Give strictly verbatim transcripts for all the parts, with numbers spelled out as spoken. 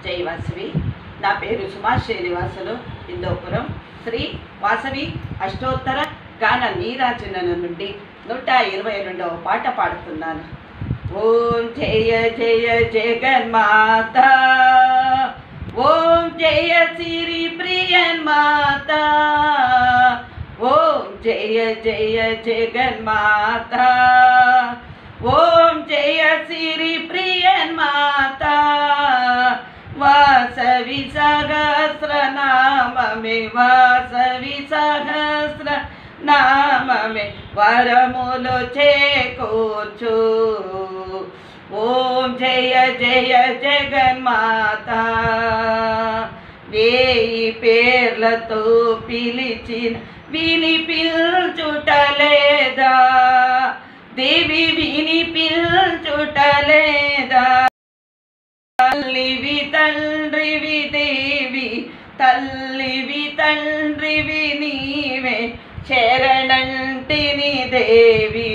जय वासवी ना पेरु सुमा श्रीनिवासुलु हिंदूपुरम श्री वासवी अष्टोत्तर गान नीराजन నుండి నూట ఇరవై రెండవ పాట పాడుతున్నాను। ఓం జయ జయ జగన్మాత, ఓం జయ సిరి ప్రియన్మాత, ఓం జయ జయ జగన్మాత, ఓం జయ సిరి ప్రియన్మాత, वासवी सहस्र नाम में वासवी सहस्र नाम में वरमुलु चेकूर्चु। ओम जय जय जगन्माता, वेयि पेर्लतो पिलिचिन विनिपिल्चुटलेदा, देवी विनिपिल्चुटलेदा, तल्लिवि तंड्रिवि देवी तल्लिवि तंड्रिवि नीवे शरणंटिनि देवी।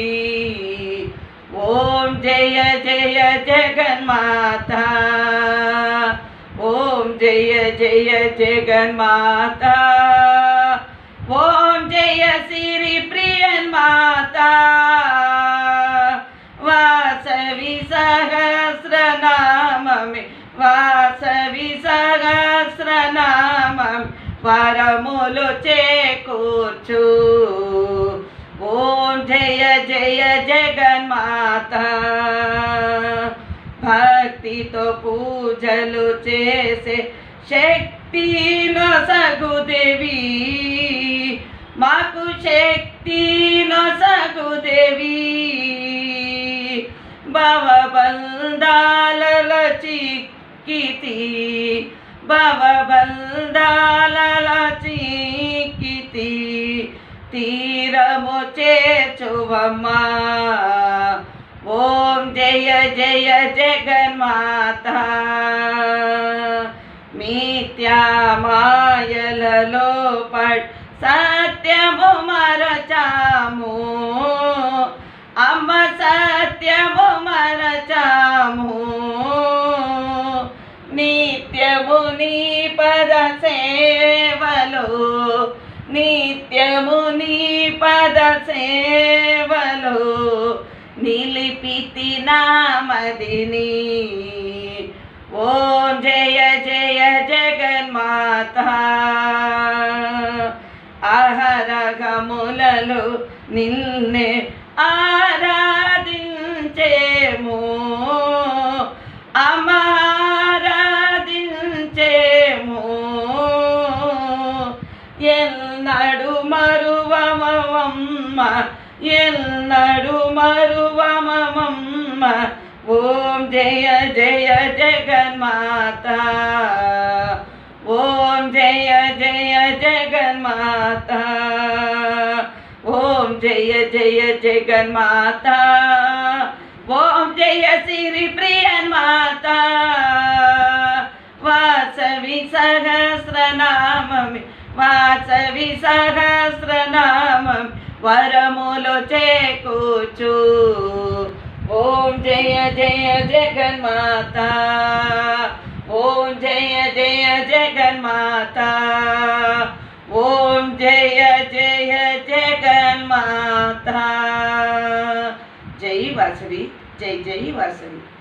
ओम जय जय जगन्माता, ओम जय जय जगन्माता, ओम जय सिरि प्रियन्माता, वासवी सहस्र नाम में वासवी सहस्र नाम वरमुलु चेकूर्चु। ओम जय जय जगन्माता, भक्ति तो पूजलु चेसे शक्ति नొసగు देवी, माकु शक्ति नొసగు देवी, भवबंधालल चिक्किति भवबंधालल चिक्किति तीरमु चेर्चुवम्मा। ओम जय जय जगन्माता, मिथ्या मायలలో పడి సత్యము మరచాము, అమ్మ సత్యము మరచాము, నిత్యము నీ పద సేవలో నిత్యము నీ పద సేవలో నిలిపితి నామదిని। ఓం జయ జయ జగన్మాతా, అహరగములలో నిన్నే ఆరాధించేము, అమారాధించేము, ఎన్నడు మరువమమ్మ ఎన్నడు మరువమమ్మ। ఓం జయ జయ జగన్మాతా, ఓం జయ జయ జగన్మాతా, ओम जय जय जगन्माता, ओम जय सिरि प्रियन्माता, वासवी सहस्र नाम में वासवी सहस्र नाम वरमुलु चेकूर्चु। ओम जय जय जगन्माता, ओम जय जय जगन्माता, ओम जय जय जगन्माता। जय वासवी, जय जय वासवी।